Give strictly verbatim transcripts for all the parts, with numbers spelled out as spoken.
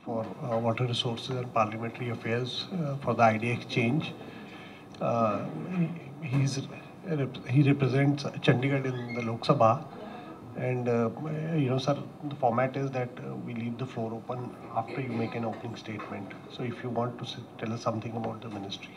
for uh, Water Resources and Parliamentary Affairs uh, for the idea exchange. Uh, he, he's, he represents Chandigarh in the Lok Sabha. And, uh, you know, sir, the format is that uh, we leave the floor open after you make an opening statement. So if you want to tell us something about the ministry.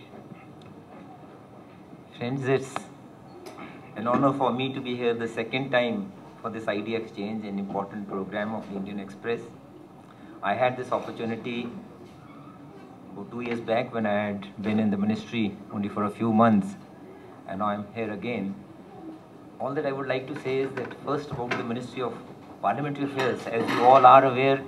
Friends, it's an honor for me to be here the second time for this idea exchange, an important program of the Indian Express. I had this opportunity about two years back when I had been in the ministry only for a few months, and now I'm here again. All that I would like to say is that first about the Ministry of Parliamentary Affairs. As you all are aware,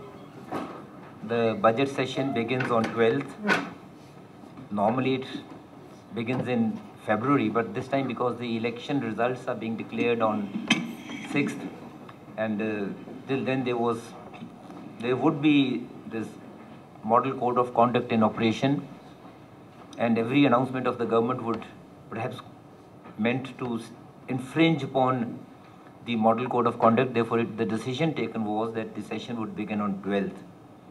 the budget session begins on twelfth. Normally it begins in February, but this time because the election results are being declared on sixth, and uh, till then there was, there would be this model code of conduct in operation, and every announcement of the government would perhaps meant to infringe upon the model code of conduct. Therefore, it, the decision taken was that the session would begin on twelfth.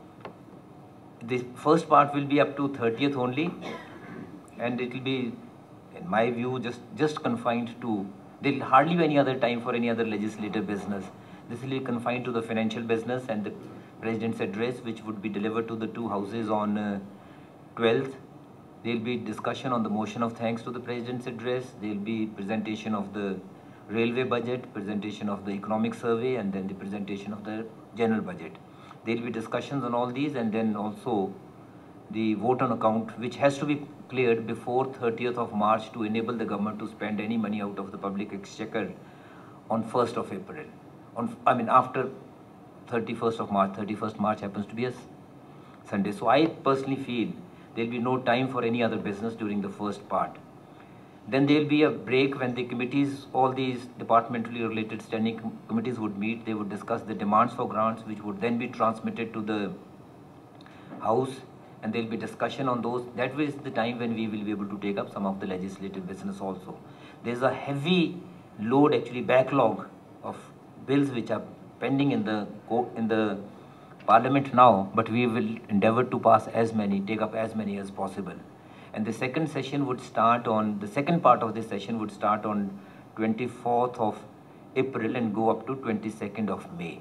The first part will be up to thirtieth only, and it will be, in my view, just, just confined to, there will hardly be any other time for any other legislative business. This will be confined to the financial business and the President's address, which would be delivered to the two houses on uh, twelfth. There will be discussion on the motion of thanks to the President's address. There will be presentation of the railway budget, presentation of the economic survey, and then the presentation of the general budget. There will be discussions on all these, and then also the vote on account, which has to be cleared before thirtieth of March to enable the government to spend any money out of the public exchequer on first of April. On, I mean, after thirty-first of March, thirty-first March happens to be a Sunday. So I personally feel there will be no time for any other business during the first part. Then there will be a break when the committees, all these departmentally related standing com committees would meet. They would discuss the demands for grants, which would then be transmitted to the House, and there will be discussion on those. That is the time when we will be able to take up some of the legislative business also. There is a heavy load, actually backlog of bills which are pending in the in the Parliament now, but we will endeavor to pass as many, take up as many as possible. And the second session would start on, the second part of this session would start on twenty-fourth of April and go up to twenty-second of May.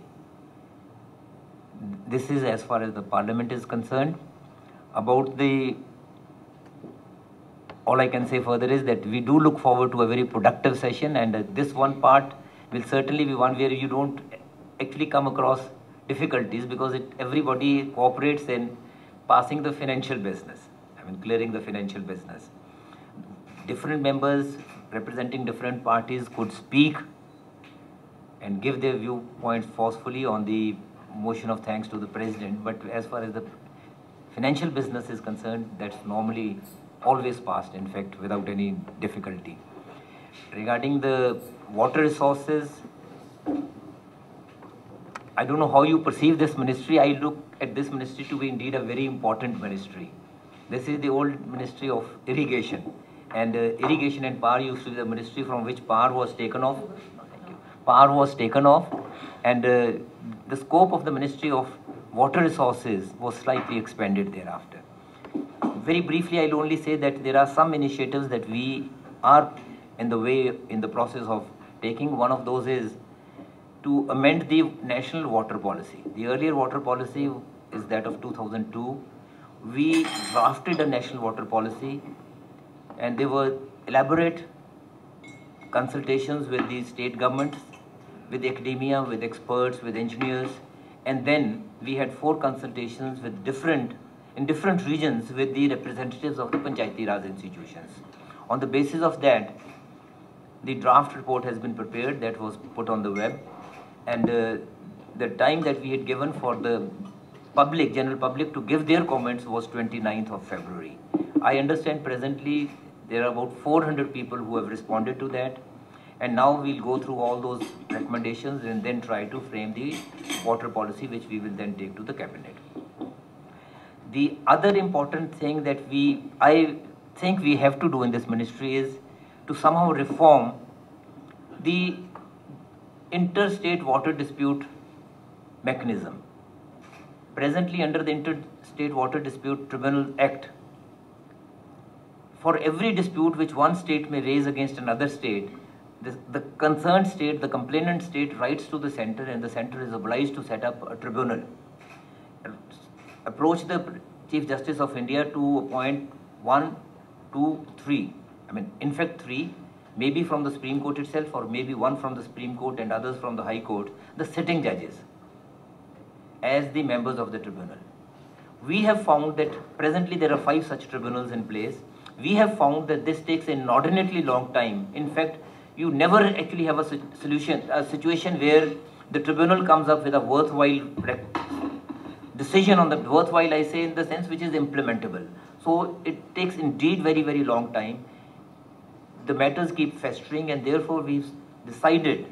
This is as far as the Parliament is concerned. About the, all I can say further is that we do look forward to a very productive session, and uh, this one part will certainly be one where you don't actually come across difficulties, because it, everybody cooperates in passing the financial business, I mean clearing the financial business. Different members representing different parties could speak and give their viewpoints forcefully on the motion of thanks to the President, but as far as the financial business is concerned, that's normally always passed, in fact, without any difficulty. Regarding the water resources, I don't know how you perceive this ministry. I look at this ministry to be indeed a very important ministry. This is the old Ministry of Irrigation, and uh, Irrigation and Power used to be the ministry from which power was taken off. Thank you. Power was taken off, and uh, the scope of the Ministry of Water Resources was slightly expanded thereafter. Very briefly, I'll only say that there are some initiatives that we are in the way, in the process of taking. One of those is to amend the national water policy. The earlier water policy is that of two thousand two. We drafted a national water policy, and there were elaborate consultations with the state governments, with academia, with experts, with engineers, and then we had four consultations with different, in different regions with the representatives of the Panchayati Raj institutions. On the basis of that, the draft report has been prepared, that was put on the web, and uh, the time that we had given for the public, general public, to give their comments was twenty-ninth of February. I understand presently there are about four hundred people who have responded to that, and now we'll go through all those recommendations and then try to frame the water policy, which we will then take to the cabinet. The other important thing that we, I think we have to do in this ministry is to somehow reform the interstate water dispute mechanism. presently under the Interstate Water Dispute Tribunal Act, for every dispute which one state may raise against another state, the, the concerned state, the complainant state, writes to the center, and the center is obliged to set up a tribunal. Approach the Chief Justice of India to appoint one, two, three. I mean, in fact, three, maybe from the Supreme Court itself, or maybe one from the Supreme Court and others from the High Court, the sitting judges, as the members of the tribunal. We have found that presently there are five such tribunals in place. We have found that this takes an inordinately long time. In fact, you never actually have a solution, a situation where the tribunal comes up with a worthwhile decision on the worthwhile, I say, in the sense which is implementable. So it takes indeed very, very long time. The matters keep festering, and therefore we've decided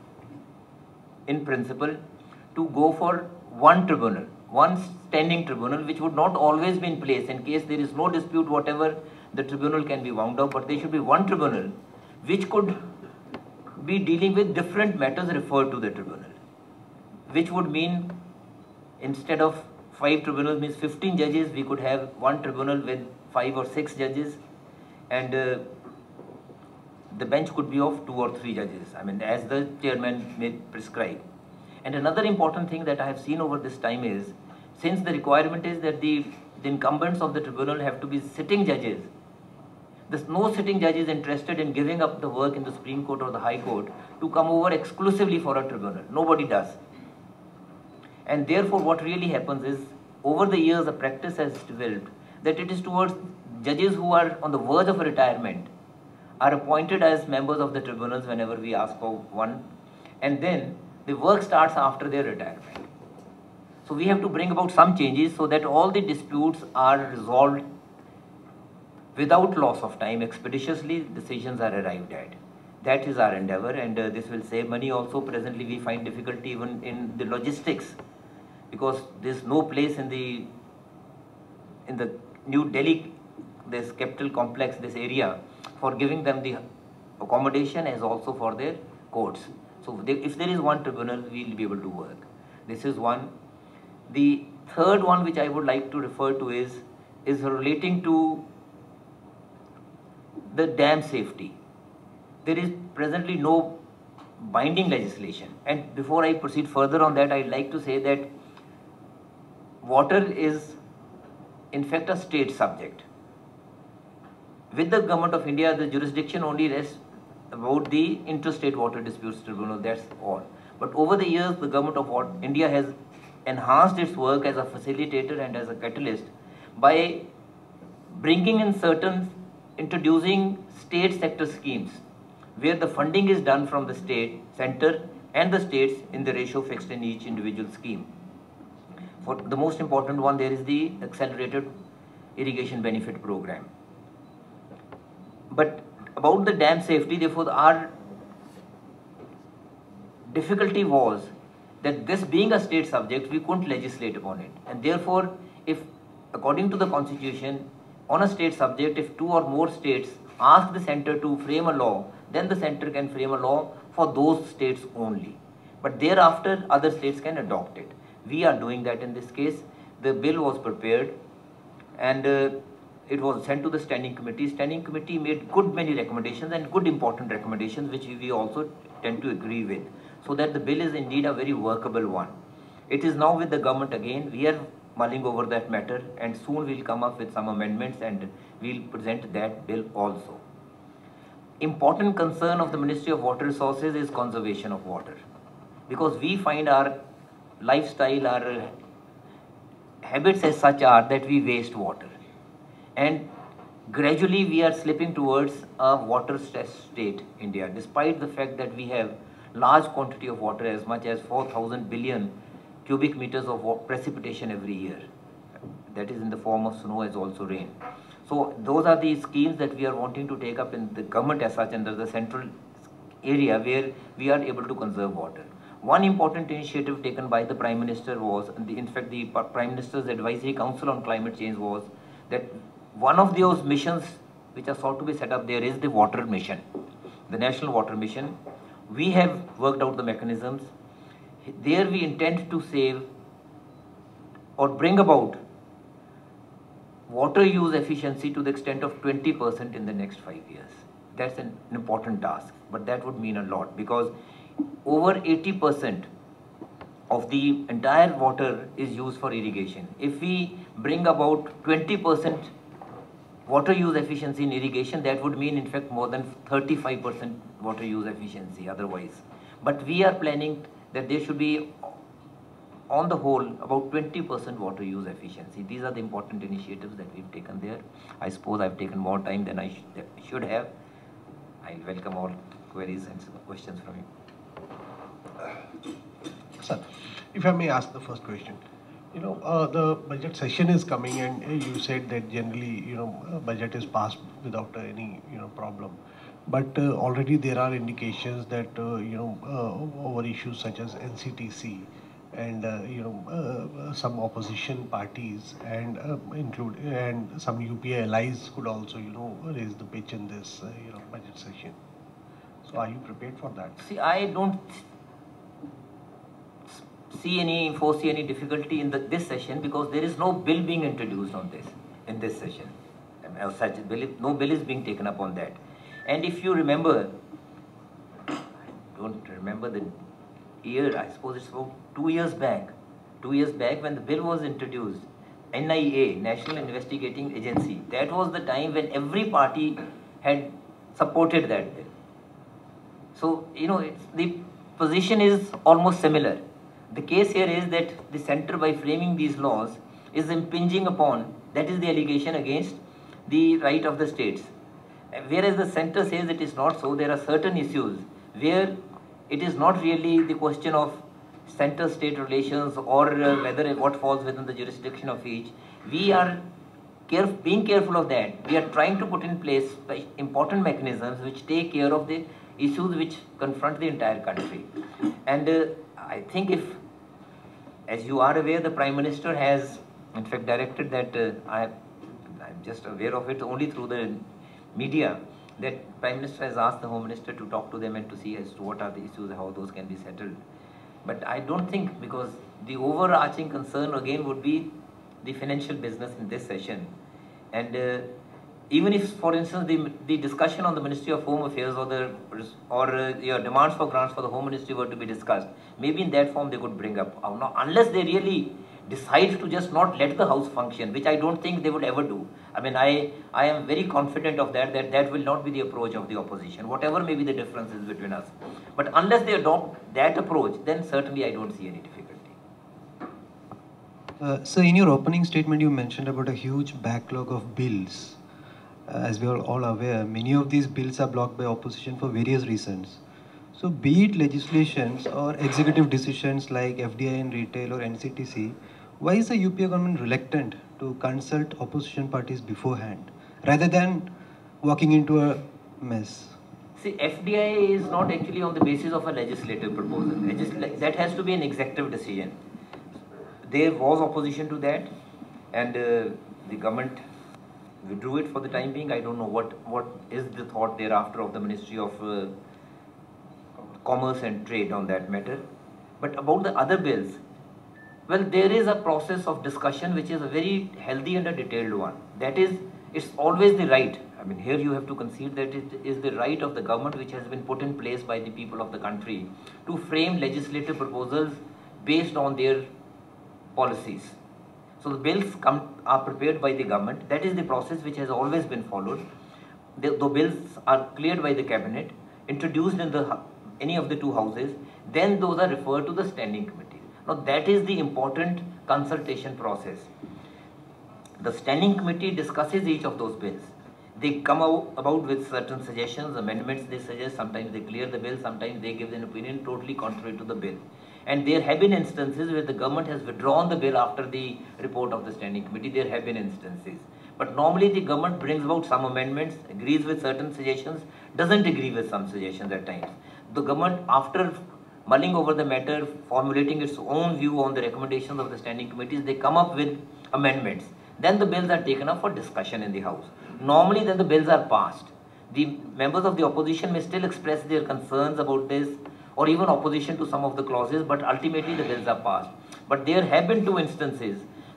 in principle to go for one tribunal, one standing tribunal, which would not always be in place. In case there is no dispute, whatever, the tribunal can be wound up, but there should be one tribunal which could be dealing with different matters referred to the tribunal, which would mean instead of five tribunals means fifteen judges, we could have one tribunal with five or six judges, and uh, the bench could be of two or three judges, I mean, as the chairman may prescribe. And another important thing that I have seen over this time is, since the requirement is that the, the incumbents of the tribunal have to be sitting judges, there's no sitting judge is interested in giving up the work in the Supreme Court or the High Court to come over exclusively for a tribunal. Nobody does. And therefore what really happens is, over the years a practice has developed that it is towards judges who are on the verge of a retirement are appointed as members of the tribunals whenever we ask for one, and then the work starts after their retirement. So we have to bring about some changes so that all the disputes are resolved without loss of time, expeditiously decisions are arrived at. That is our endeavor, and uh, this will save money also. Presently we find difficulty even in the logistics, because there is no place in the in the New Delhi, this capital complex, this area, for giving them the accommodation as also for their courts. So they, if there is one tribunal, we will be able to work. This is one. The third one which I would like to refer to is, is relating to the dam safety. There is presently no binding legislation. And before I proceed further on that, I'd like to say that water is in fact a state subject. With the Government of India, the jurisdiction only rests about the Interstate Water Disputes Tribunal, that's all. But over the years, the Government of India has enhanced its work as a facilitator and as a catalyst by bringing in certain, introducing state sector schemes where the funding is done from the state, center and the states in the ratio fixed in each individual scheme. For the most important one, there is the Accelerated Irrigation Benefit Program. But about the dam safety, therefore, our difficulty was that this being a state subject, we couldn't legislate upon it. And therefore, if according to the constitution, on a state subject, if two or more states ask the center to frame a law, then the center can frame a law for those states only. But thereafter, other states can adopt it. We are doing that in this case. The bill was prepared and uh, it was sent to the standing committee. Standing committee made good many recommendations and good important recommendations, which we also tend to agree with, so that the bill is indeed a very workable one. It is now with the government again. We are mulling over that matter, and soon we'll come up with some amendments and we'll present that bill also. Important concern of the Ministry of Water Resources is conservation of water, because we find our lifestyle, our habits as such are that we waste water. And gradually we are slipping towards a water stress state, India, despite the fact that we have large quantity of water, as much as four thousand billion cubic meters of precipitation every year. That is in the form of snow as also rain. So those are the schemes that we are wanting to take up in the government as such, under the central area where we are able to conserve water. One important initiative taken by the Prime Minister was, the, in fact the Prime Minister's Advisory Council on Climate Change was, that one of those missions which are sought to be set up there is the water mission, the National Water Mission. We have worked out the mechanisms. There we intend to save or bring about water use efficiency to the extent of twenty percent in the next five years. That's an important task, but that would mean a lot, because over eighty percent of the entire water is used for irrigation. If we bring about twenty percent water use efficiency in irrigation, that would mean in fact more than thirty-five percent water use efficiency otherwise. But we are planning that there should be, on the whole, about twenty percent water use efficiency. These are the important initiatives that we've taken there. I suppose I've taken more time than I sh should have. I welcome all queries and questions from you. Sir, if I may ask the first question. You know, uh, the budget session is coming, and uh, you said that generally, you know, uh, budget is passed without uh, any, you know, problem. But uh, already there are indications that, uh, you know, uh, over issues such as N C T C and, uh, you know, uh, some opposition parties and uh, include and some U P A allies could also, you know, raise the pitch in this, uh, you know, budget session. So are you prepared for that? See, I don't see any, foresee any difficulty in the, this session, because there is no bill being introduced on this, in this session. As such, bill, no bill is being taken up on that. And if you remember, I don't remember the year, I suppose it's about two years back, two years back when the bill was introduced, N I A, National Investigating Agency, that was the time when every party had supported that bill. So, you know, it's, the position is almost similar. The case here is that the center, by framing these laws, is impinging upon, that is the allegation, against the right of the states. Whereas the center says it is not so, there are certain issues where it is not really the question of center-state relations or uh, whether what falls within the jurisdiction of each. We are caref being careful of that. We are trying to put in place important mechanisms which take care of the issues which confront the entire country. And uh, I think, if, as you are aware, the Prime Minister has in fact directed that, uh, I, I'm just aware of it only through the media, that Prime Minister has asked the Home Minister to talk to them and to see as to what are the issues, how those can be settled. But I don't think, because the overarching concern again would be the financial business in this session. And uh, even if, for instance, the, the discussion on the Ministry of Home Affairs or the or uh, your demands for grants for the Home Ministry were to be discussed, maybe in that form they could bring up. Uh, now, unless they really decide to just not let the House function, which I don't think they would ever do. I mean, I, I am very confident of that, that that will not be the approach of the opposition, whatever may be the differences between us. But unless they adopt that approach, then certainly I don't see any difficulty. Uh, so in your opening statement, you mentioned about a huge backlog of bills. Uh, as we are all aware, many of these bills are blocked by opposition for various reasons. So be it legislations or executive decisions like F D I in retail or N C T C, why is the U P A government reluctant to consult opposition parties beforehand, rather than walking into a mess? See, F D I is not actually on the basis of a legislative proposal. Legisl that has to be an executive decision. There was opposition to that, and uh, the government withdrew it for the time being. I don't know what, what is the thought thereafter of the Ministry of uh, Commerce and Trade on that matter. But about the other bills, well, there is a process of discussion which is a very healthy and a detailed one. That is, it's always the right. I mean, here you have to concede that it is the right of the government, which has been put in place by the people of the country, to frame legislative proposals based on their policies. So the bills come, are prepared by the government. That is the process which has always been followed. The, the bills are cleared by the cabinet, introduced in the any of the two houses, then those are referred to the standing committee. Now that is the important consultation process. The standing committee discusses each of those bills. They come out about with certain suggestions, amendments they suggest. Sometimes they clear the bill, sometimes they give an opinion totally contrary to the bill. And there have been instances where the government has withdrawn the bill after the report of the standing committee. There have been instances. But normally the government brings about some amendments, agrees with certain suggestions, doesn't agree with some suggestions at times. The government, after mulling over the matter, formulating its own view on the recommendations of the standing committees, they come up with amendments. Then the bills are taken up for discussion in the House. Normally then the bills are passed. The members of the opposition may still express their concerns about this, or even opposition to some of the clauses, but ultimately the bills are passed. But there have been two instances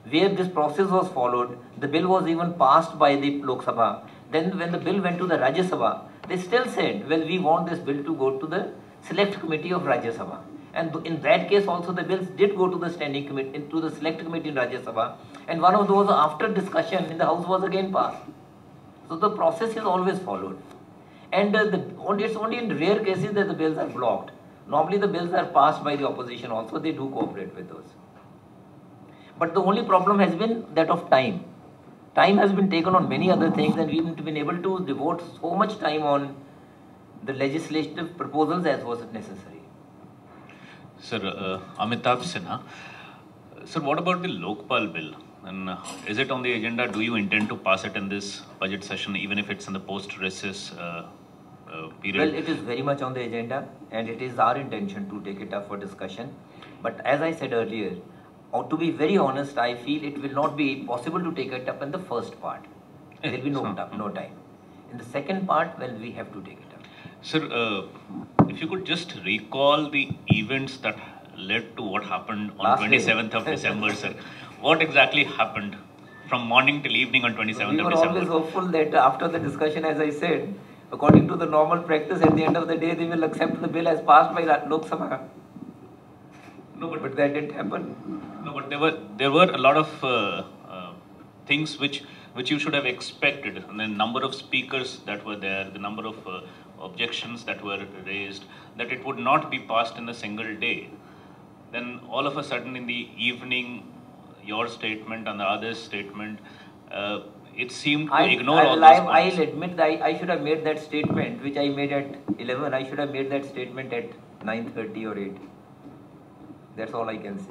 where this process was followed. The bill was even passed by the Lok Sabha. Then when the bill went to the Rajya Sabha, they still said, well, we want this bill to go to the select committee of Rajya Sabha. And in that case also the bills did go to the standing committee, to the select committee in Rajya Sabha. And one of those, after discussion in the House, was again passed. So the process is always followed. And uh, the, it's only in rare cases that the bills are blocked. Normally the bills are passed by the opposition also, they do cooperate with those. But the only problem has been that of time. Time has been taken on many other things, and we haven't been able to devote so much time on the legislative proposals as was necessary. Sir, uh, Amitabh Sinha. Sir, what about the Lokpal bill? And uh, is it on the agenda? Do you intend to pass it in this budget session, even if it's in the post-recess uh, uh, period? Well, it is very much on the agenda, and it is our intention to take it up for discussion. But as I said earlier, or to be very honest, I feel it will not be possible to take it up in the first part. There will be no, no time. In the second part, well, we have to take it up. Sir, uh, if you could just recall the events that led to what happened on Last twenty-seventh of December, sir. What exactly happened from morning till evening on twenty-seventh of December? We were always hopeful that after the discussion, as I said, according to the normal practice, at the end of the day, they will accept the bill as passed by Lok Sabha. No, but, but that didn't happen. No, but there were there were a lot of uh, uh, things which which you should have expected. And the number of speakers that were there, the number of uh, objections that were raised, that it would not be passed in a single day. Then all of a sudden in the evening, your statement and the other's statement, uh, it seemed to I, ignore I, all I, those points. I'll admit that I, I should have made that statement, which I made at eleven. I should have made that statement at nine thirty or eight. That's all I can say.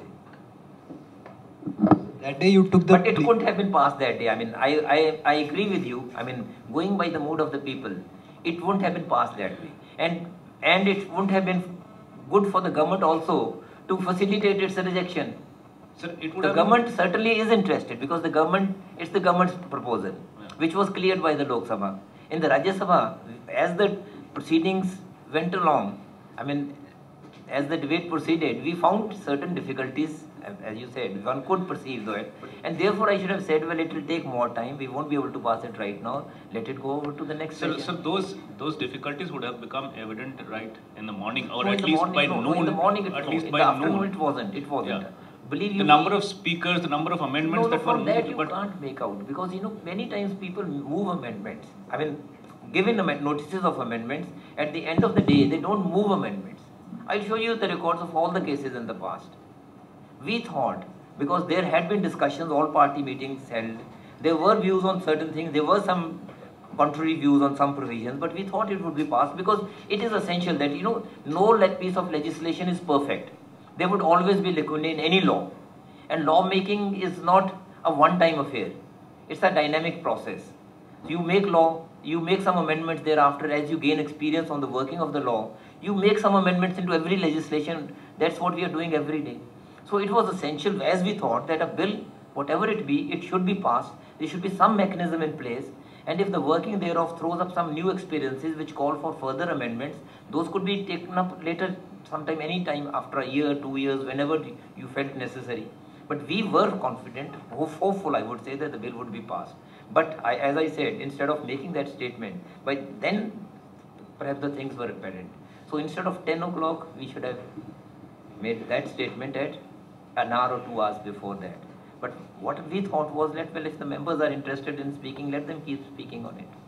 That day you took the But it couldn't have been passed that day. I mean, I, I, I agree with you. I mean, going by the mood of the people, it wouldn't have been passed that way. And, and it wouldn't have been good for the government also to facilitate its rejection. Sir, it would The have government certainly is interested, because the government, it's the government's proposal, Yeah. which was cleared by the Lok Sabha. In the Rajya Sabha, as the proceedings went along, I mean, as the debate proceeded, we found certain difficulties, as you said, one could perceive that. And therefore I should have said, well, it will take more time, we won't be able to pass it right now, let it go over to the next So, session. so those those difficulties would have become evident right in the morning, or No, at in the least morning, by no, noon. no, in the morning, it, at no, least in by the afternoon noon. it wasn't, it wasn't. Yeah. Believe you The me, number of speakers, the number of amendments No, no, that were from that moved, you but can't make out, because you know many times people move amendments. I mean, given amend notices of amendments, at the end of the day they don't move amendments. I'll show you the records of all the cases in the past. We thought, because there had been discussions, all party meetings held, there were views on certain things, there were some contrary views on some provisions, but we thought it would be passed because it is essential that, you know, no piece of legislation is perfect. There would always be lacunae in any law. And lawmaking is not a one-time affair. It's a dynamic process. So you make law, you make some amendments thereafter as you gain experience on the working of the law. You make some amendments into every legislation. That's what we are doing every day. So it was essential, as we thought, that a bill, whatever it be, it should be passed. There should be some mechanism in place. And if the working thereof throws up some new experiences which call for further amendments, those could be taken up later, sometime, any time after a year, two years, whenever you felt necessary. But we were confident, hopeful, I would say, that the bill would be passed. But I, as I said, instead of making that statement, by then perhaps the things were apparent. So instead of ten o'clock, we should have made that statement at an hour or two hours before that. But what we thought was that, well, if the members are interested in speaking, let them keep speaking on it.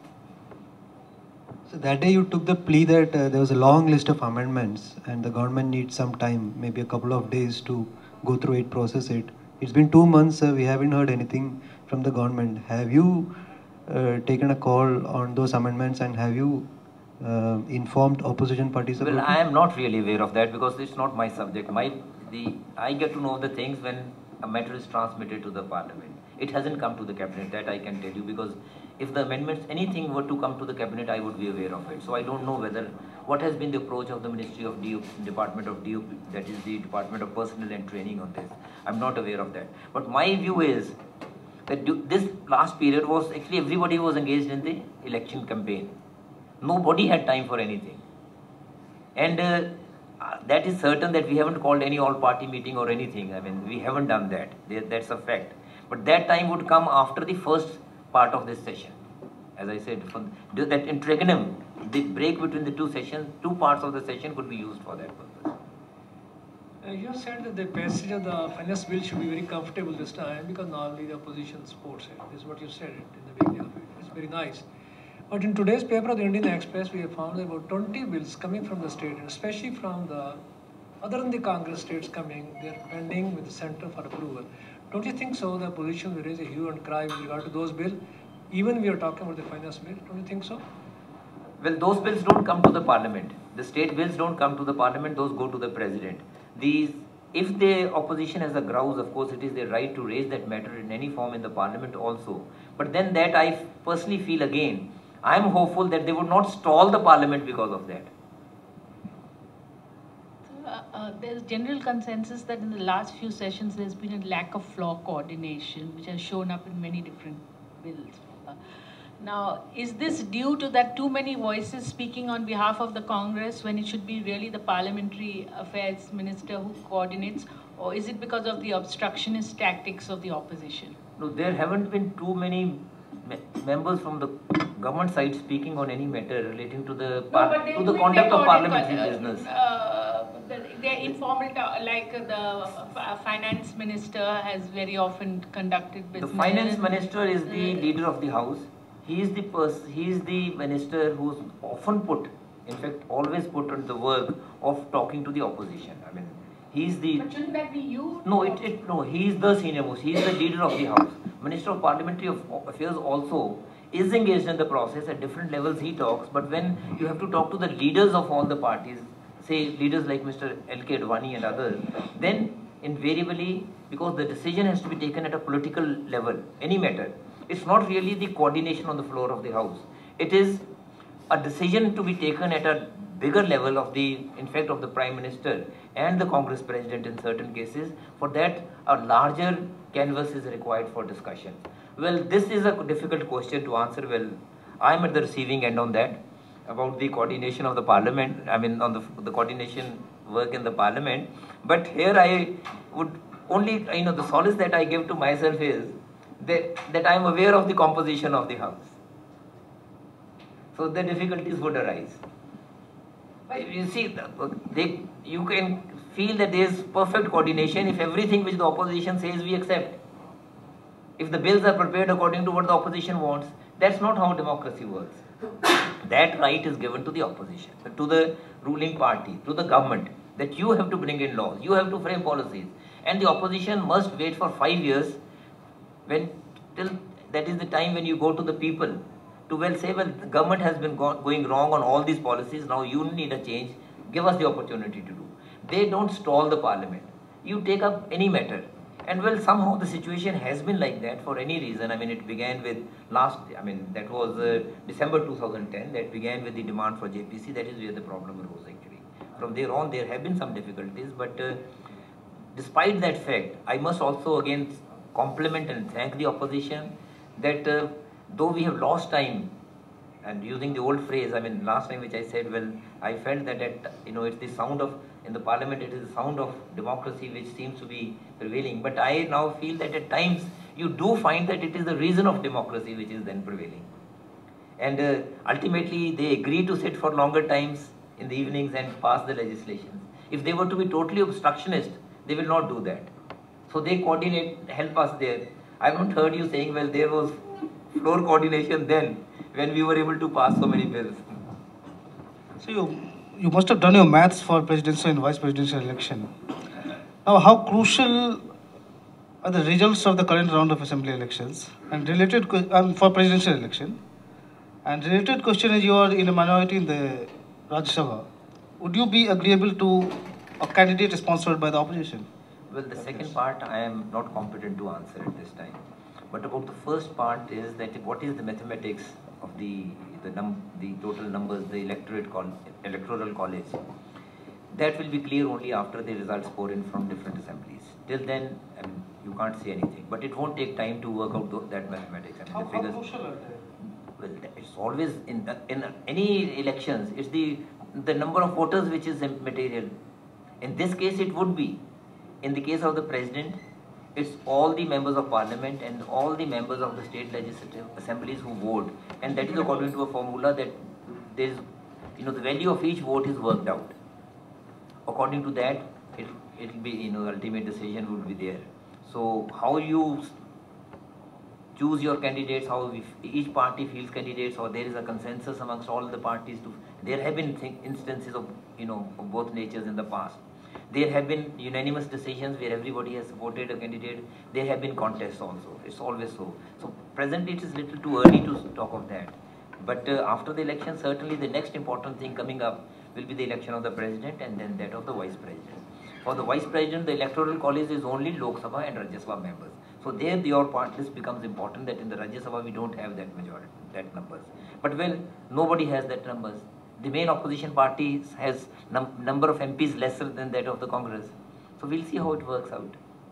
So that day you took the plea that uh, there was a long list of amendments and the government needs some time, maybe a couple of days to go through it, process it. It's been two months, uh, we haven't heard anything from the government. Have you uh, taken a call on those amendments, and have you uh, informed opposition parties about Well, it? I am not really aware of that because it's not my subject. My, the, I get to know the things when a matter is transmitted to the parliament. It hasn't come to the cabinet, that I can tell you, because if the amendments, anything were to come to the cabinet, I would be aware of it. So I don't know whether, what has been the approach of the Ministry of D O P, Department of D O P, that is the Department of Personnel and Training on this. I'm not aware of that. But my view is that this last period was, actually everybody was engaged in the election campaign. Nobody had time for anything. And uh, that is certain that we haven't called any all-party meeting or anything. I mean, we haven't done that. That's a fact. But that time would come after the first part of this session. As I said, for that interregnum, the break between the two sessions, two parts of the session could be used for that purpose. Uh, you said that the passage of the finance bill should be very comfortable this time because normally the opposition supports it. This is what you said in the beginning of it. It's very nice. But in today's paper of the Indian Express, we have found about twenty bills coming from the state, and especially from the other than the Congress states coming, they are pending with the center for approval. Don't you think so? The opposition will raise a hue and cry with regard to those bills. Even we are talking about the finance bill. Don't you think so? Well, those bills don't come to the parliament. The state bills don't come to the parliament. Those go to the president. These, if the opposition has a grouse, of course, it is their right to raise that matter in any form in the parliament also. But then that I personally feel again, I am hopeful that they would not stall the parliament because of that. Uh, uh, there's general consensus that in the last few sessions there's been a lack of floor coordination, which has shown up in many different bills. Uh, now, is this due to that too many voices speaking on behalf of the Congress when it should be really the Parliamentary Affairs Minister who coordinates, or is it because of the obstructionist tactics of the opposition? No, there haven't been too many me members from the government side speaking on any matter relating to the par no, to the conduct of parliamentary uh, business. Uh, they're informal, like uh, the uh, finance minister has very often conducted business. The finance minister is the leader of the house. He is the person. He is the minister who's often put, in fact, always put on the work of talking to the opposition. I mean, he's the. But shouldn't that be you? No, it, it no. He is the senior most. He is the leader of the house. Minister of Parliamentary Affairs also is engaged in the process at different levels. He talks, but when you have to talk to the leaders of all the parties, say leaders like Mister L K Advani and others, then invariably, because the decision has to be taken at a political level, any matter, it's not really the coordination on the floor of the house. It is a decision to be taken at a bigger level of the, in fact, of the Prime Minister and the Congress President in certain cases. For that, a larger canvas is required for discussion. Well, this is a difficult question to answer. Well, I'm at the receiving end on that, about the coordination of the parliament, I mean on the, the coordination work in the parliament. But here I would only, you know, the solace that I give to myself is that, that I am aware of the composition of the house. So the difficulties would arise. You see, they, you can feel that there is perfect coordination if everything which the opposition says we accept. If the bills are prepared according to what the opposition wants, that's not how democracy works. That right is given to the opposition, to the ruling party, to the government, that you have to bring in laws, you have to frame policies. And the opposition must wait for five years, when till that is the time when you go to the people, to well say, well, the government has been go going wrong on all these policies, now you need a change, give us the opportunity to do. They don't stall the parliament. You take up any matter. And well, somehow the situation has been like that for any reason. I mean, it began with last, I mean, that was uh, December two thousand ten, that began with the demand for J P C. That is where the problem arose actually. From there on, there have been some difficulties, but uh, despite that fact, I must also again compliment and thank the opposition that uh, though we have lost time, and using the old phrase, I mean, last time which I said, well, I felt that, at, you know, it's the sound of, in the parliament, it is the sound of democracy which seems to be prevailing. But I now feel that at times, you do find that it is the reason of democracy which is then prevailing. And uh, ultimately, they agree to sit for longer times in the evenings and pass the legislation. If they were to be totally obstructionist, they will not do that. So they coordinate, help us there. I haven't heard you saying, well, there was floor coordination then, when we were able to pass so many bills. So you, you must have done your maths for presidential and vice presidential election. Now, how crucial are the results of the current round of assembly elections and related um, for presidential election? And related question is, you are in a minority in the Rajya Sabha. Would you be agreeable to a candidate sponsored by the opposition? Well, the second part I am not competent to answer at this time. But about the first part is that what is the mathematics of the the, num the total numbers, the electorate col electoral college. That will be clear only after the results pour in from different assemblies. Till then, I mean, you can't say anything. But it won't take time to work out th that mathematics. I mean, how, the figures. how crucial are they? Well, it's always in the, in any elections. It's the the number of voters which is material. In this case, it would be. In the case of the president, it's all the members of parliament and all the members of the state legislative assemblies who vote, and that is according to a formula that there is, you know, the value of each vote is worked out. According to that, it it will be, you know, ultimate decision would be there. So how you choose your candidates, how each party feels candidates, or there is a consensus amongst all the parties. To there have been th instances of, you know, of both natures in the past. There have been unanimous decisions where everybody has supported a candidate. There have been contests also. It's always so. So presently it is little too early to talk of that. But uh, after the election, certainly the next important thing coming up will be the election of the president and then that of the vice president. For the vice president, the electoral college is only Lok Sabha and Rajya Sabha members. So there, your part list becomes important. That in the Rajya Sabha we don't have that majority, that numbers. But well, nobody has that numbers. The main opposition party has num number of M Ps lesser than that of the Congress. So we'll see how it works out.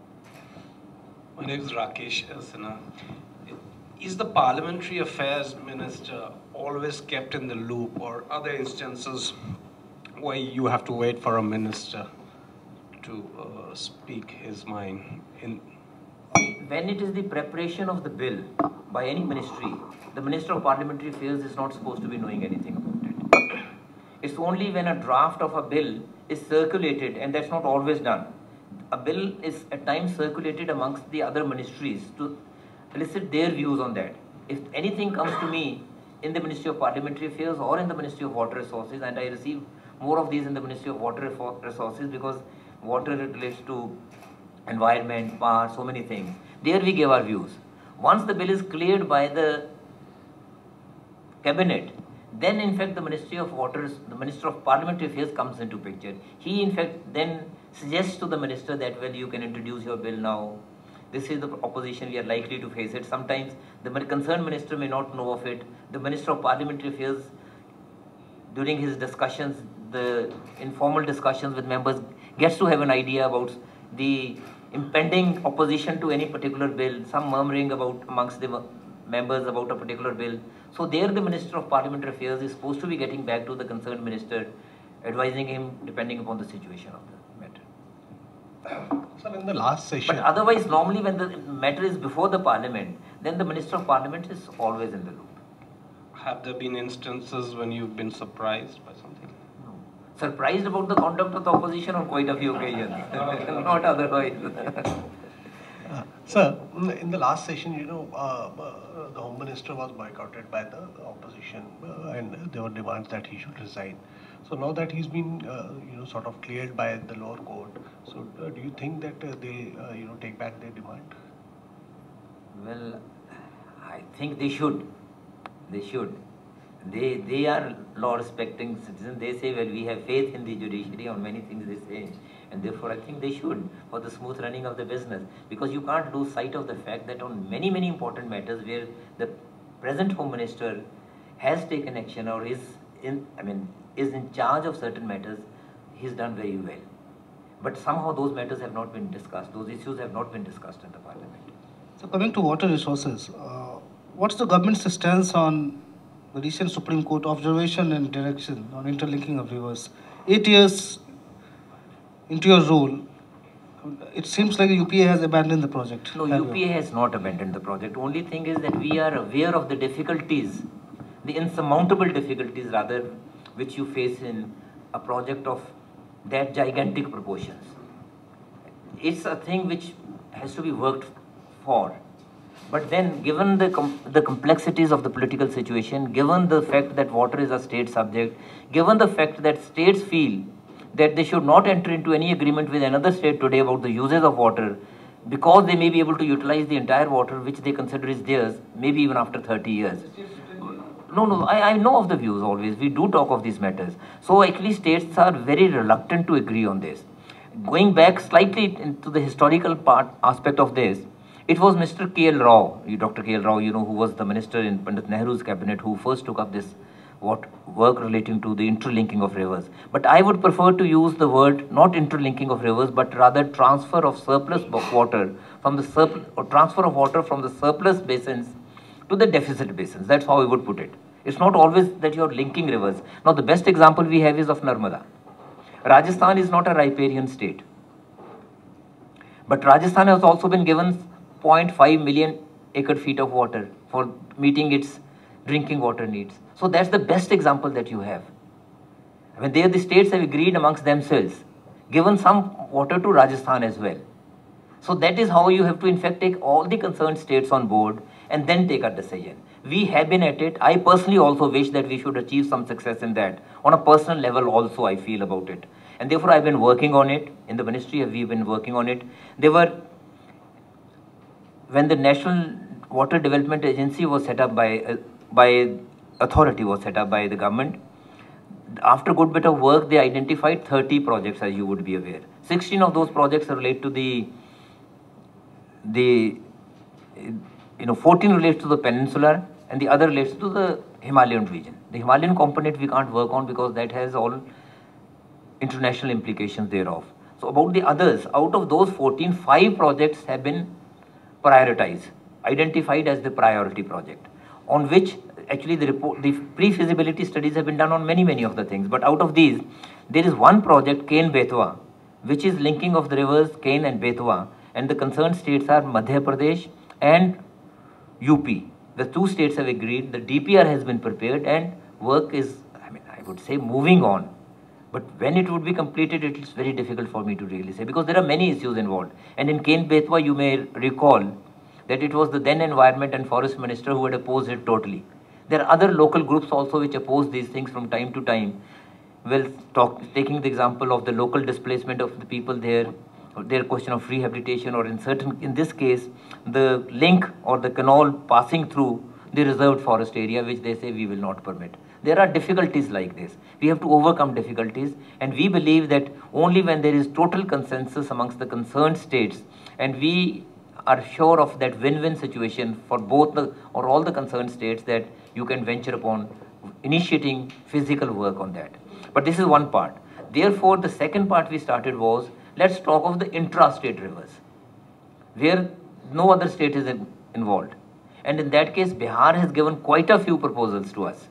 My name is Rakesh Sinha. Is the Parliamentary Affairs Minister always kept in the loop, or other instances where you have to wait for a minister to uh, speak his mind? In when it is the preparation of the bill by any ministry, the Minister of Parliamentary Affairs is not supposed to be knowing anything about it. It's only when a draft of a bill is circulated, and that's not always done. A bill is at times circulated amongst the other ministries to elicit their views on that. If anything comes to me in the Ministry of Parliamentary Affairs or in the Ministry of Water Resources, and I receive more of these in the Ministry of Water Resources because water relates to environment, power, so many things. There we give our views. Once the bill is cleared by the cabinet, then in fact the Ministry of Waters, the Minister of Parliamentary Affairs comes into picture. He in fact then suggests to the minister that, well, you can introduce your bill now. This is the opposition, we are likely to face it. Sometimes the concerned minister may not know of it. The Minister of Parliamentary Affairs, during his discussions, the informal discussions with members, gets to have an idea about the impending opposition to any particular bill, some murmuring about amongst the members about a particular bill. So there the Minister of Parliamentary Affairs is supposed to be getting back to the concerned minister, advising him depending upon the situation of the matter. Sir, in the last session... But otherwise, normally when the matter is before the Parliament, then the Minister of Parliament is always in the loop. Have there been instances when you've been surprised by something? No. Surprised about the conduct of the opposition on quite a few occasions, not otherwise. Uh, sir, in the last session, you know, uh, uh, the Home Minister was boycotted by the opposition uh, and there were demands that he should resign. So now that he's been, uh, you know, sort of cleared by the lower court, so uh, do you think that uh, they, uh, you know, take back their demand? Well, I think they should. They should. They, they are law-respecting citizens. They say, well, we have faith in the judiciary on many things they say. And therefore, I think they should for the smooth running of the business. Because you can't lose sight of the fact that on many, many important matters where the present Home Minister has taken action or is in, I mean, is in charge of certain matters, he's done very well. But somehow those matters have not been discussed. Those issues have not been discussed in the Parliament. So coming to water resources, uh, what's the government's stance on the recent Supreme Court observation and direction on interlinking of rivers? Eight years into your rule, it seems like the U P A has abandoned the project. No, U P A has not abandoned the project. Only thing is that we are aware of the difficulties, the insurmountable difficulties rather, which you face in a project of that gigantic proportions. It's a thing which has to be worked for. But then, given the, com the complexities of the political situation, given the fact that water is a state subject, given the fact that states feel that they should not enter into any agreement with another state today about the uses of water, because they may be able to utilize the entire water which they consider is theirs, maybe even after thirty years. No, no, I, I know of the views always. We do talk of these matters. So actually states are very reluctant to agree on this. Going back slightly into the historical part aspect of this, it was Mister K L Rao, Doctor K L Rao, you know, who was the minister in Pandit Nehru's cabinet, who first took up this what work relating to the interlinking of rivers. But I would prefer to use the word not interlinking of rivers, but rather transfer of surplus water from the surplus or transfer of water from the surplus basins to the deficit basins. That's how I would put it. It's not always that you're linking rivers. Now the best example we have is of Narmada. Rajasthan is not a riparian state. But Rajasthan has also been given zero point five million acre feet of water for meeting its drinking water needs. So that's the best example that you have. I mean, there the states have agreed amongst themselves, given some water to Rajasthan as well. So that is how you have to in fact take all the concerned states on board and then take a decision. We have been at it. I personally also wish that we should achieve some success in that. On a personal level also I feel about it. And therefore I've been working on it. In the ministry we've been working on it. There were, when the National Water Development Agency was set up by, uh, by authority was set up by the government, after a good bit of work they identified thirty projects, as you would be aware. sixteen of those projects relate to the, the you know, fourteen relates to the peninsular and the other relates to the Himalayan region. The Himalayan component we can't work on because that has all international implications thereof. So about the others, out of those fourteen, five projects have been prioritized, identified as the priority project, on which actually the report, the pre-feasibility studies have been done on many, many of the things. But out of these, there is one project, Ken-Betwa, which is linking of the rivers Ken and Betwa, and the concerned states are Madhya Pradesh and U P. The two states have agreed, the D P R has been prepared and work is, I mean, I would say moving on. But when it would be completed, it is very difficult for me to really say because there are many issues involved. And in Ken-Betwa, you may recall that it was the then Environment and Forest Minister who had opposed it totally. There are other local groups also which oppose these things from time to time. Well, talk, taking the example of the local displacement of the people there, or their question of rehabilitation, or in certain, in this case, the link or the canal passing through the reserved forest area, which they say we will not permit. There are difficulties like this. We have to overcome difficulties, and we believe that only when there is total consensus amongst the concerned states, and we are sure of that win-win situation for both the or all the concerned states, that you can venture upon initiating physical work on that. But this is one part. Therefore, the second part we started was, let's talk of the intra-state rivers, where no other state is in, involved. And in that case, Bihar has given quite a few proposals to us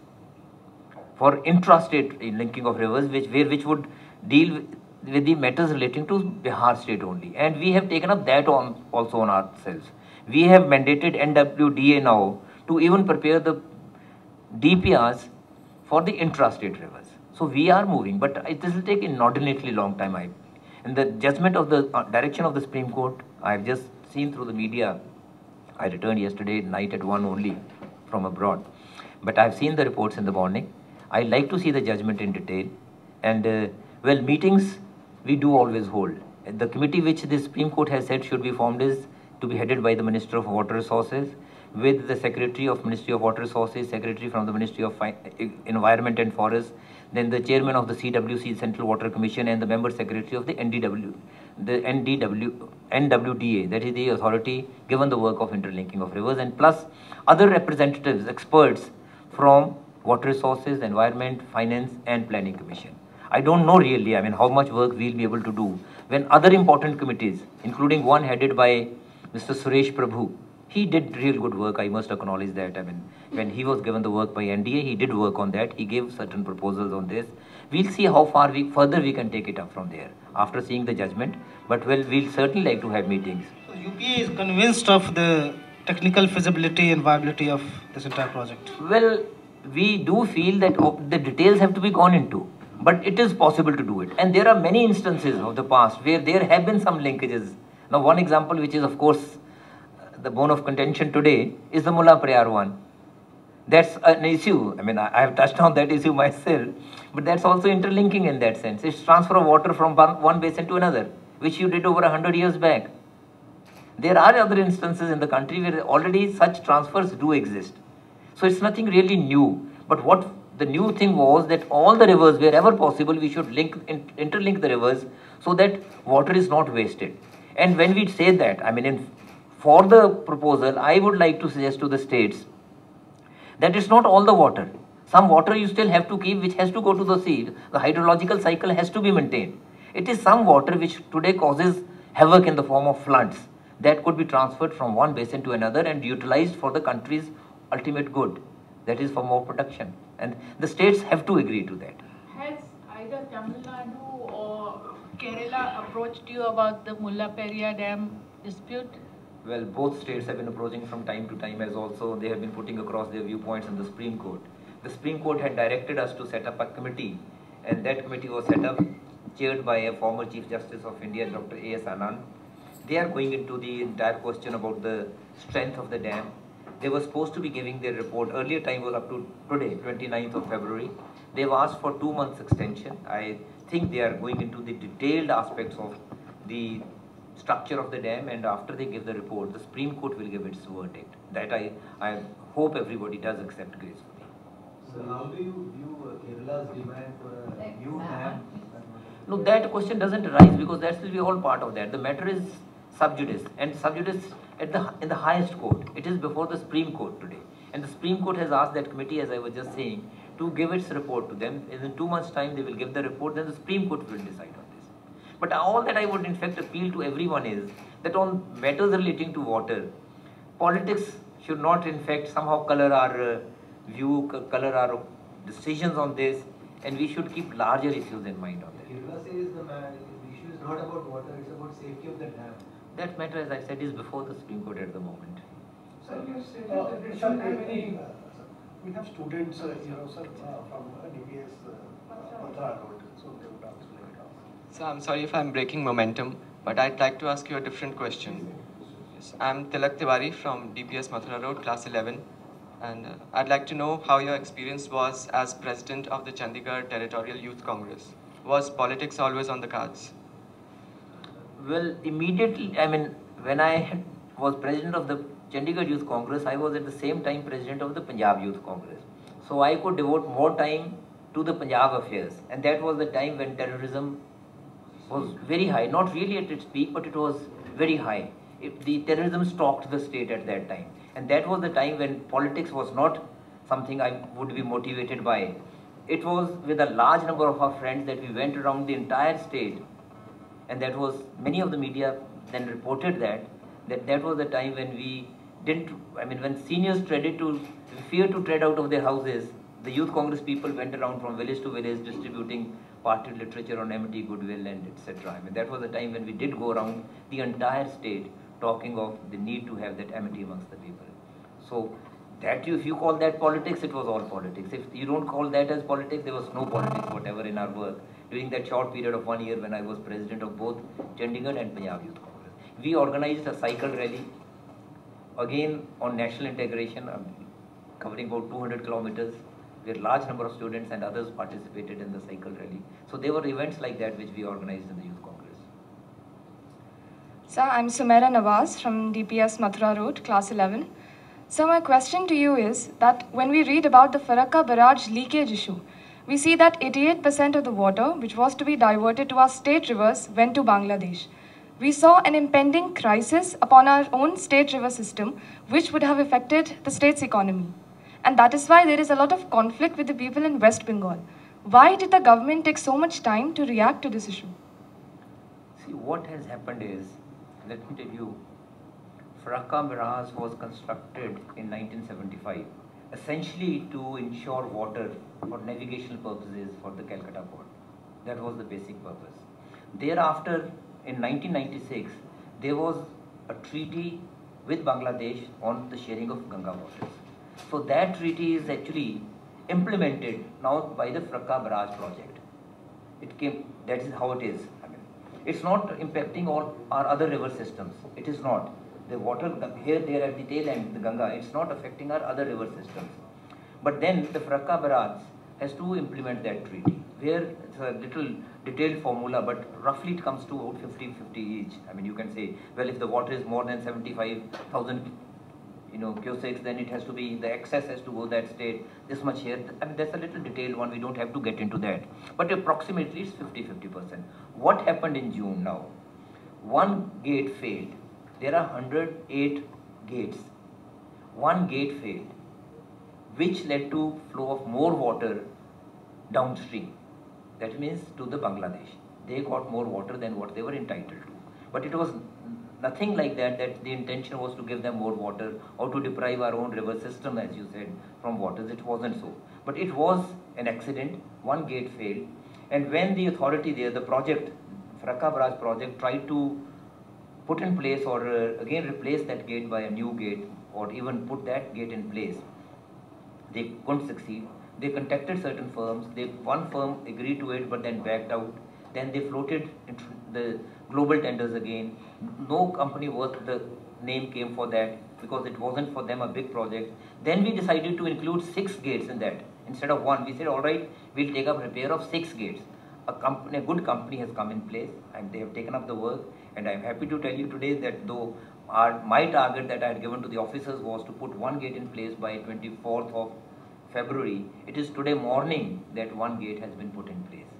for intra-state linking of rivers, which, where, which would deal with, with the matters relating to Bihar state only. And we have taken up that on also on ourselves. We have mandated N W D A now to even prepare the D P Rs for the intra-state rivers. So we are moving, but it, this will take an inordinately long time. I, in the judgment of the uh, direction of the Supreme Court, I have just seen through the media. I returned yesterday night at one only from abroad, but I have seen the reports in the morning. I like to see the judgment in detail, and uh, well, meetings we do always hold. The committee which the Supreme Court has said should be formed is to be headed by the Minister of Water Resources, with the Secretary of Ministry of Water Resources, Secretary from the Ministry of Environment and Forests, then the Chairman of the C W C, Central Water Commission, and the Member Secretary of the N D W, the N D W, N W D A, that is the authority given the work of interlinking of rivers, and plus other representatives, experts from Water Resources, Environment, Finance, and Planning Commission. I don't know really, I mean, how much work we'll be able to do when other important committees, including one headed by Mister Suresh Prabhu, he did real good work, I must acknowledge that. I mean, when he was given the work by N D A, he did work on that. He gave certain proposals on this. We'll see how far we further we can take it up from there after seeing the judgment. But well, we'll certainly like to have meetings. So U P A is convinced of the technical feasibility and viability of this entire project? Well, we do feel that the details have to be gone into, but it is possible to do it. And there are many instances of the past where there have been some linkages. Now, one example which is of course the bone of contention today is the Mulla Prayar one. That's an issue. I mean, I have touched on that issue myself, but that's also interlinking in that sense. It's transfer of water from one basin to another, which you did over a hundred years back. There are other instances in the country where already such transfers do exist. So it's nothing really new. But what the new thing was that all the rivers, wherever possible, we should link, interlink the rivers so that water is not wasted. And when we say that, I mean, in, for the proposal, I would like to suggest to the states that it's not all the water. Some water you still have to keep, which has to go to the sea. The hydrological cycle has to be maintained. It is some water which today causes havoc in the form of floods that could be transferred from one basin to another and utilized for the country's ultimate good. That is for more protection. And the states have to agree to that. Has either Tamil Nadu or Kerala approached you about the Mullaperia Dam dispute? Well, both states have been approaching from time to time, as also they have been putting across their viewpoints in the Supreme Court. The Supreme Court had directed us to set up a committee, and that committee was set up, chaired by a former Chief Justice of India, Doctor A S Anand. They are going into the entire question about the strength of the dam. They were supposed to be giving their report. Earlier time was up to today, twenty-ninth of February. They've asked for two months extension. I think they are going into the detailed aspects of the structure of the dam, and after they give the report, the Supreme Court will give its verdict. That I, I hope everybody does accept gracefully. So how do you view uh, Kerala's demand for a new dam? No, that question doesn't arise because that will be all part of that. The matter is sub judice, and sub judice at the in the highest court. It is before the Supreme Court today, and the Supreme Court has asked that committee, as I was just saying, to give its report to them. In two months' time, they will give the report. Then the Supreme Court will decide on this. But all that I would in fact appeal to everyone is that on matters relating to water, politics should not in fact somehow color our uh, view, color our decisions on this, and we should keep larger issues in mind on that. Kerala says the, the issue is not about water, it's about safety of the dam. That matter, as I said, is before the Supreme Court at the moment. Sir, you stated Uh, that it sir, shouldn't have any. uh, we have students, uh, you know, sir, uh, from uh, D B S uh, Mathura Road, so they would answer later. So I'm sorry if I'm breaking momentum, but I'd like to ask you a different question. Yes, I'm Tilak Tiwari from D P S Mathura Road, class eleven, and uh, I'd like to know how your experience was as president of the Chandigarh Territorial Youth Congress. Was politics always on the cards? Well, immediately, I mean, when I was president of the Chandigarh Youth Congress, I was at the same time president of the Punjab Youth Congress. So I could devote more time to the Punjab affairs, and that was the time when terrorism was very high, not really at its peak, but it was very high. It, the terrorism stalked the state at that time, and that was the time when politics was not something I would be motivated by. It was with a large number of our friends that we went around the entire state, and that was, many of the media then reported that, that that was the time when we didn't, I mean, when seniors dreaded to, fear to tread out of their houses, the Youth Congress people went around from village to village distributing party literature on amity, goodwill, and et cetera. I mean, that was the time when we did go around the entire state talking of the need to have that amity amongst the people. So that you, if you call that politics, it was all politics. If you don't call that as politics, there was no politics whatever in our work during that short period of one year when I was president of both Chandigarh and Punjab Youth Congress. We organized a cycle rally, again on national integration, um, covering about two hundred kilometers, where large number of students and others participated in the cycle rally. So there were events like that which we organized in the Youth Congress. Sir, I'm Sumaira Nawaz from D P S Mathura Road, class eleven. So my question to you is that when we read about the Farakka barrage leakage issue, we see that eighty-eight percent of the water which was to be diverted to our state rivers went to Bangladesh. We saw an impending crisis upon our own state river system, which would have affected the state's economy. And that is why there is a lot of conflict with the people in West Bengal. Why did the government take so much time to react to this issue? See, what has happened is, let me tell you, Farakka barrage was constructed in nineteen seventy-five, essentially to ensure water for navigational purposes for the Calcutta port. That was the basic purpose. Thereafter, in nineteen ninety-six, there was a treaty with Bangladesh on the sharing of Ganga waters. So that treaty is actually implemented now by the Farakka barrage project. It came, that is how it is. I mean, it's not impacting all our other river systems. It is not. The water here, there at the tail end, the Ganga, it's not affecting our other river systems. But then the Farakka barrage has to implement that treaty, where it's a little detailed formula, but roughly it comes to about fifty fifty each. I mean, you can say, well, if the water is more than seventy-five thousand you know, cusecs, then it has to be, the excess has to go that state, this much here. I mean, that's a little detailed one, we don't have to get into that. But approximately it's fifty fifty percent. What happened in June now? One gate failed. There are one hundred eight gates. One gate failed, which led to flow of more water downstream. That means to the Bangladesh. They got more water than what they were entitled to. But it was nothing like that, that the intention was to give them more water or to deprive our own river system, as you said, from waters. It wasn't so. But it was an accident. One gate failed. And when the authority there, the project Farakka Barrage project tried to put in place or uh, again replace that gate by a new gate or even put that gate in place. They couldn't succeed. They contacted certain firms. They, one firm agreed to it but then backed out. Then they floated into the global tenders again. No company worth the name came for that because it wasn't for them a big project. Then we decided to include six gates in that instead of one. We said, all right, we'll take up repair of six gates. A company, a good company has come in place and they have taken up the work. And I'm happy to tell you today that though our, my target that I had given to the officers was to put one gate in place by twenty-fourth of February, it is today morning that one gate has been put in place.